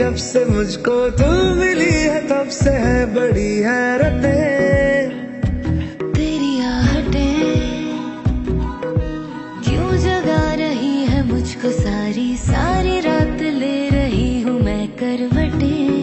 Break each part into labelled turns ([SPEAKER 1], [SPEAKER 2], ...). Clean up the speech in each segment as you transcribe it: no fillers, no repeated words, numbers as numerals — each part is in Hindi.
[SPEAKER 1] जब से मुझको तू मिली है तब से है बड़ी हैरतें।
[SPEAKER 2] तेरी आहटें क्यों जगा रही है मुझको, सारी सारी रात ले रही हूँ मैं करवटें।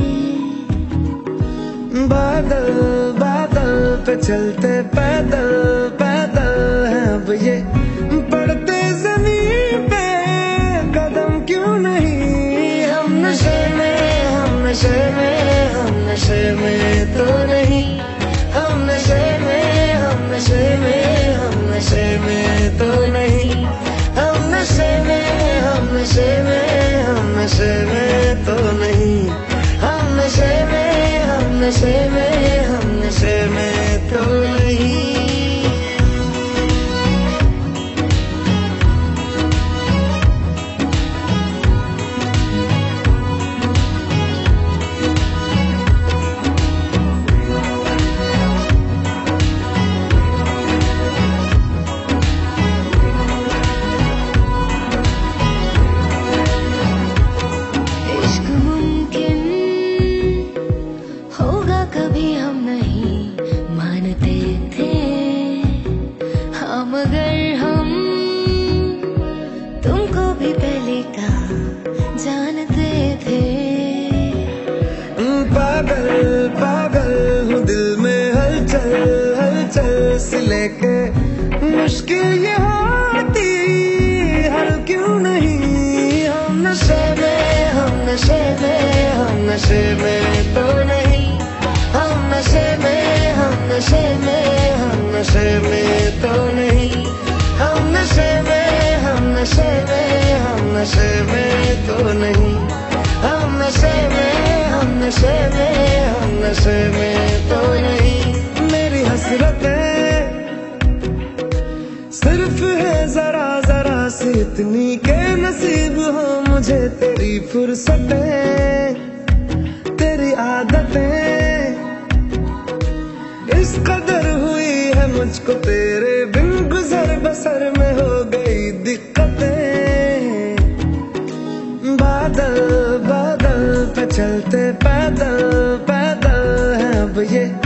[SPEAKER 1] बादल बादल पे चलते पैदल पैदल है अब ये, पड़ते जमीन पे कदम क्यों नहीं। हम नशे में हम नशे में हम नशे में तो नहीं, हम नशे में हम नशे में हम नशे में तो नहीं, हम नशे में हम नशे में हम नशे में तो नहीं, हम नशे में हम नशे में हम नशे में तो नहीं।
[SPEAKER 2] कभी हम नहीं मानते थे, हम अगर हम तुमको भी पहले का जानते थे।
[SPEAKER 1] पागल पागल हूँ दिल में हलचल हलचल से लेके, मुश्किल ये होती हल क्यों नहीं। हम नशे में हम नशे में हम नशे में तो नहीं, हम नशे में हम नशे में हम नशे में तो नहीं, हम नशे में हम नशे में हम नशे में तो नहीं, हम नशे में हम नशे में हम नशे में तो नहीं। मेरी हसरतें सिर्फ है जरा जरा सी इतनी के नसीब हो मुझे तेरी फुर्सतें, तेरी आदतें इस कदर हुई है मुझको तेरे बिन, गुजर बसर में हो गई दिक्कतें। बादल बादल पे चलते पैदल पैदल है अब ये,